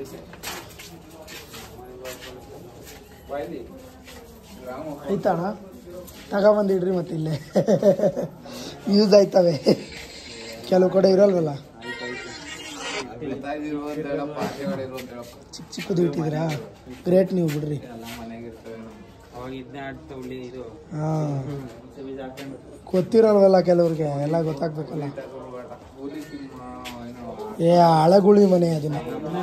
ಆಯ್ತಣ್ಣ ತಗೊಬಂದಿಡ್ರಿ ಮತ್ತೆ ಇಲ್ಲೇ ಯೂಸ್ ಆಯ್ತವೆ ಕೆಲವು ಕಡೆ ಇರಲ್ವಲ್ಲ ಚಿಕ್ಕ ಚಿಕ್ಕದು ಇಟ್ಟಿದ್ದೀರಾ ಗ್ರೇಟ್ ನೀವು ಬಿಡ್ರಿ ಹಾಂ ಗೊತ್ತಿರಲ್ವಲ್ಲ ಕೆಲವ್ರಿಗೆ ಎಲ್ಲ ಗೊತ್ತಾಗ್ಬೇಕಲ್ಲ ಏ ಹಳಗುಳಿ ಮನೆ ಅದನ್ನ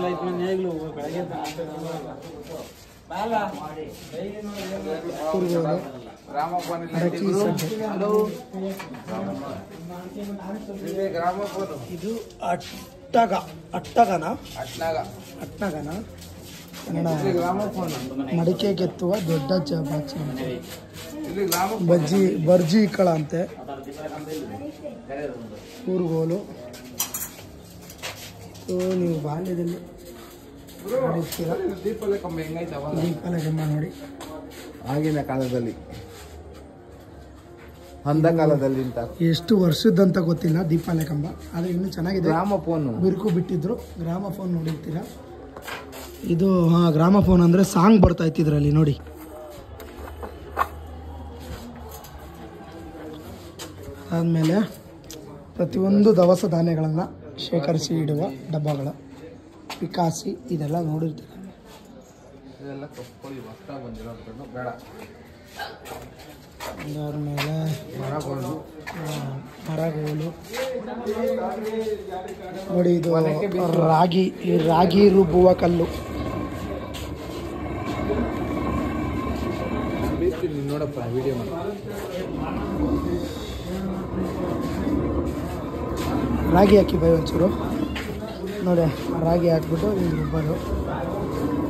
ಇದು ಅಟ್ಟಗನ ಕನ್ನಡ ಮಡಿಕೆ ಕೆತ್ತುವ ದೊಡ್ಡ ಬಾಚಿ ಬರ್ಜಿ ಕಳ ಅಂತೆ ಕೂರ್ಗೋಲು ನೀವು ಬಾಲ್ಯದಲ್ಲಿ ದೀಪಾಲ ಕಂಬ ನೋಡಿ ಆಗಿನ ಕಾಲದಲ್ಲಿ ಅಂದ ಕಾಲದಲ್ಲಿ ಎಷ್ಟು ವರ್ಷದಂತ ಗೊತ್ತಿಲ್ಲ ದೀಪಾಲೆ ಕಂಬ ಆದರೆ ಇನ್ನೂ ಚೆನ್ನಾಗಿದೆ ಗ್ರಾಮಫೋನ್ ಬಿರುಕು ಬಿಟ್ಟಿದ್ರು ಗ್ರಾಮಫೋನ್ ನೋಡಿರ್ತೀರಾ ಇದು ಗ್ರಾಮಫೋನ್ ಅಂದರೆ ಸಾಂಗ್ ಬರ್ತಾ ಇತ್ತಿದ್ರಲ್ಲಿ ನೋಡಿ ಆದಮೇಲೆ ಪ್ರತಿಯೊಂದು ದವಸ ಧಾನ್ಯಗಳನ್ನು ಶೇಖರಿಸಿ ಇಡುವ ಡಬ್ಬಗಳು ಪಿಕಾಸಿ ಇದೆಲ್ಲ ನೋಡಿರ್ತೀರ ಅದಾದ್ಮೇಲೆ ಮರಗೋಲು ನೋಡಿ ಇದು ರಾಗಿ ರುಬ್ಬುವ ಕಲ್ಲು ನೋಡಪ್ಪ ವಿಡಿಯೋ ರಾಗಿ ಹಾಕಿ ಬೈ ಒಂಚೂರು ನೋಡಿ ರಾಗಿ ಹಾಕ್ಬಿಟ್ಟು ಇದು ರುಬ್ಬೋದು